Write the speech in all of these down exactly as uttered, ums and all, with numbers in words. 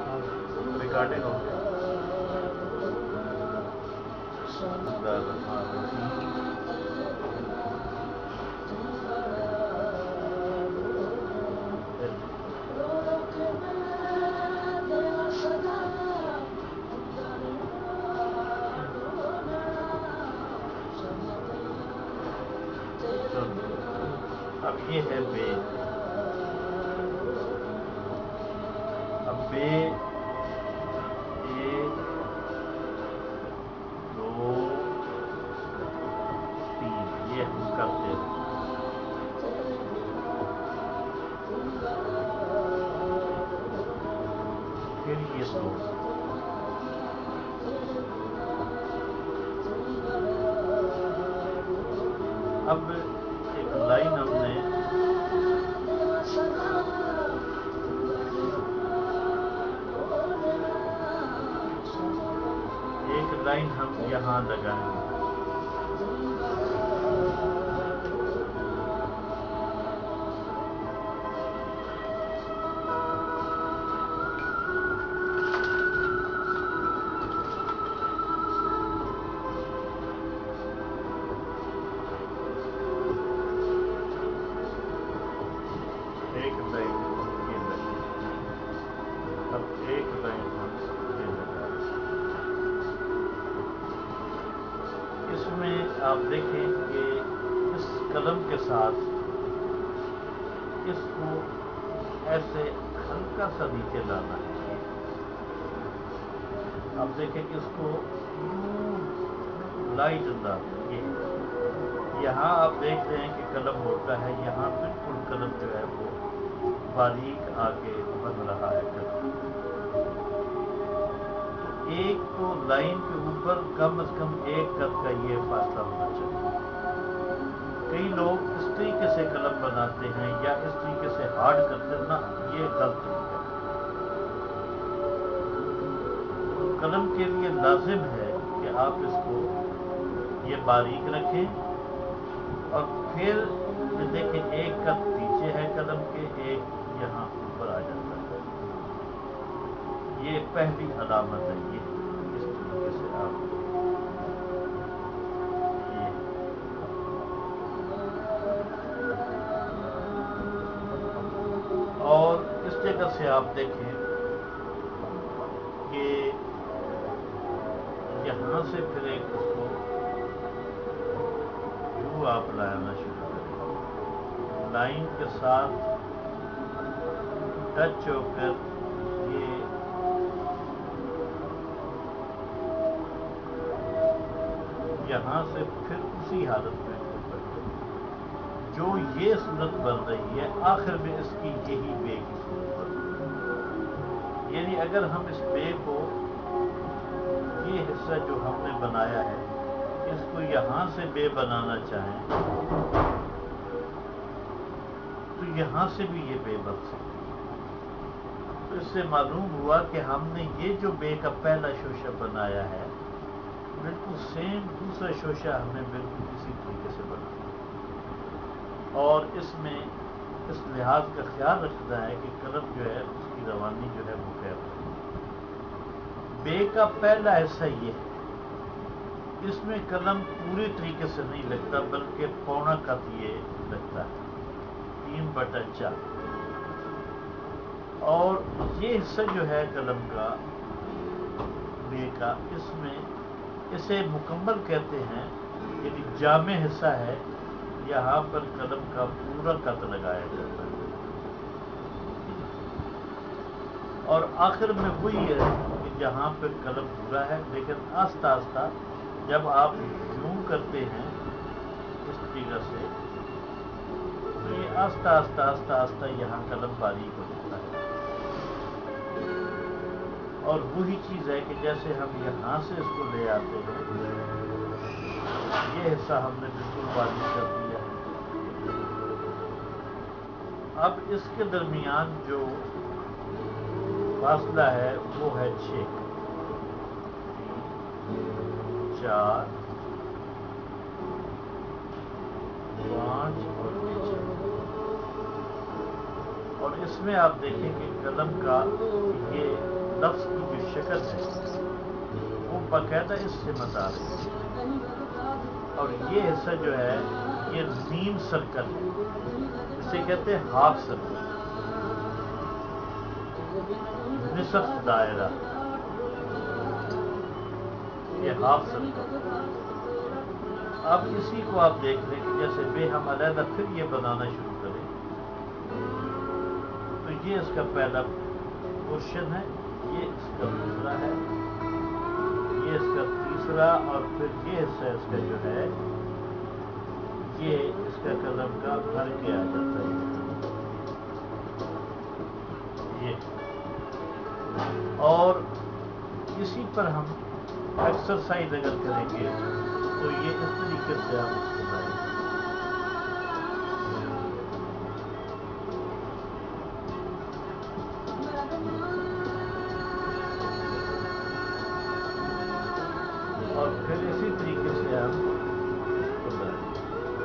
Recording हो गया। अब ये है बे। अब बे एक दो तीन ये हम करते हैं। फिर ये दो, अब एक लाइन हमने एक लाइन हम यहाँ लगाएंगे। एक लाइन ये लगी, अब एक लाइन हम ये लगा। इसमें आप देखें कि इस कलम के साथ इसको ऐसे हल्का सा नीचे लाना है। आप देखें कि इसको लाइट अंदाज ये यहाँ आप देख रहे हैं कि कलम मोटा है, यहाँ बिल्कुल कलम जो है वो बारीक आगे बन रहा है कलम। तो एक तो लाइन के ऊपर कम से कम एक कद का ये फासला होना चाहिए। कई लोग इस तरीके से कलम बनाते हैं या इस तरीके से हार्ड करते हैं ना, ये गलत तरीका है। कलम के लिए लाजिम है कि आप इसको ये बारीक रखें और फिर देखें एक कद पीछे है कलम के, एक यहाँ ऊपर आ जाता है। ये पहली अलामत है। ये इस तरीके से आप ये और इस जगह से आप देखें कि यहाँ से फिर एक उसको यू आप लाना शुरू करें, लाइन के साथ टच होकर ये यहाँ से फिर उसी हालत में ऊपर जो ये सूरत बन रही है, आखिर में इसकी यही बे की सूरत बन रही है। यानी अगर हम इस बे को ये हिस्सा जो हमने बनाया है इसको यहाँ से बे बनाना चाहें तो यहाँ से भी ये बे बन सकती है। तो इससे मालूम हुआ कि हमने ये जो बे का पहला शोशा बनाया है बिल्कुल सेम दूसरा शोशा हमें बिल्कुल इसी तरीके से बनाना और इसमें इस लिहाज का ख्याल रखना है कि कलम जो है उसकी रवानी जो है वो कैसे। बे का पहला हिस्सा ये है, इसमें कलम पूरी तरीके से नहीं लगता बल्कि पौना कत ये लगता है, तीन बटा चार। और ये हिस्सा जो है कलम का बे का, इसमें इसे मुकम्मल कहते हैं, यदि जामे हिस्सा है यहाँ पर कलम का पूरा कत लगाया जाता है। और आखिर में वही है कि जहाँ पर कलम पूरा है, लेकिन आस्ता आस्ता जब आप यूं करते हैं इस तरीके से तो ये आस्ता आस्ता आस्ता आस्ता यहाँ कलम बारीक हो जाता है। और वही चीज़ है कि जैसे हम यहाँ से इसको ले आते हैं, ये हिस्सा हमने बिल्कुल बारीक कर दिया है। अब इसके दरमियान जो फासला है वो है छः, चार, पाँच और छः। और इसमें आप देखें कि कलम का ये لفظ کی جو شکل ہے وہ باقاعدہ اس سے مت آ رہی ہے، اور یہ حصہ جو ہے یہ نیم سرکل ہے، اسے کہتے ہیں ہاف سرکل، نصف دائرہ، یہ ہاف سرکل۔ اب اسی کو آپ دیکھ لیں کہ جیسے بے ہم علیحدہ پھر یہ بنانا شروع کریں تو یہ اس کا پہلا پورشن ہے، یہ اس کا دوسرا ہے، یہ اس کا تیسرا، اور پھر یہ حصہ اس کا جو ہے یہ اس کا قلم کا بھر کے آ جاتا ہے یہ، اور اسی پر ہم ایکسرسائز اگر کریں گے تو یہ اس طریقے سے ہم اس کو بنائیں گے۔ اور پھر اسی طریقے سے ہم اس کو بنائیں گے۔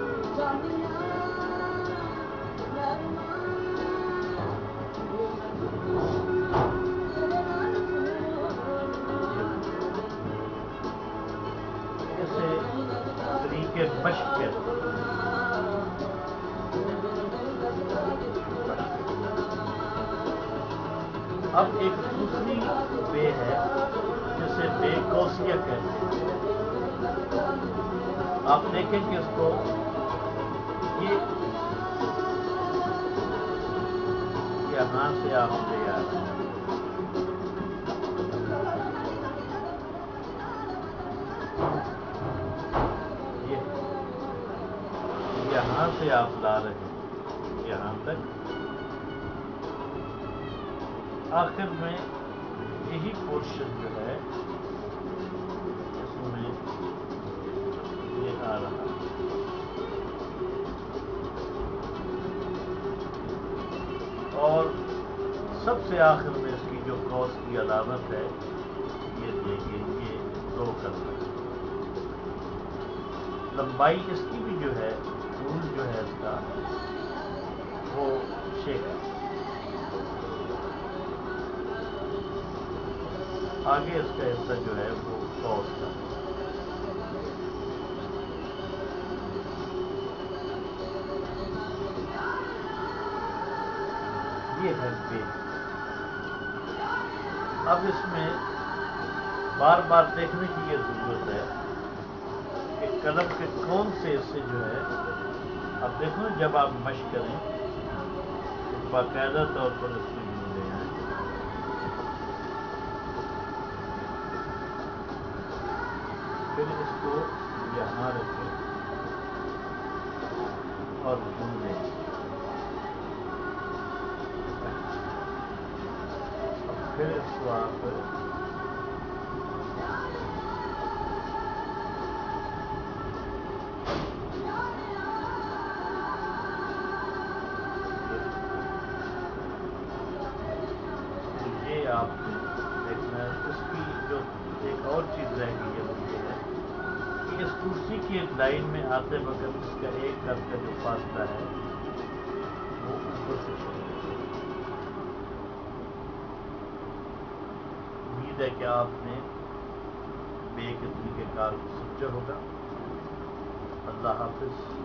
اسے طریقے مشق کے اب ایک دوسری بے ہے جسے بے کوسیہ کہتے ہیں۔ آپ دیکھیں کہ اس کو یہ یہاں سے آپ لے آ رہے ہیں، یہ یہاں سے آپ لا رہے ہیں یہاں تک، آخر میں یہی پورشن جو ہے اس میں یہ آ رہا ہے، اور سب سے آخر میں اس کی جو قوس کی علامت ہے یہ دیکھیے، یہ دو کرنا ہے، لمبائی اس کی بھی جو ہے طول جو ہے اس کا وہ چھ ہے، آگے اس کا حصہ جو ہے وہ قوس کا، یہ ہے بے۔ اب اس میں بار بار دیکھنے کی یہ ضرورت ہے کہ قلم کے کون سے حصے جو ہے، اب دیکھو جب آپ مشق کریں تو باقاعدہ طور پر اس کو ڈھونڈے ہیں، پھر اس کو یہاں رکھیں اور ڈھونڈیں، پھر اس کو آپ یہ آپ نے دیکھنا ہے۔ اس کی جو ایک اور چیز رہ گئی ہے وہ یہ ہے کہ اس کرسی کی ایک لائن میں آتے وقت اس کا ایک کپ کا جو فاصلہ ہے وہ اوپر سے شروع ہے۔ امید ہے کہ آپ نے بے کے طریقہ کار کو سمجھا ہوگا۔ اللہ حافظ۔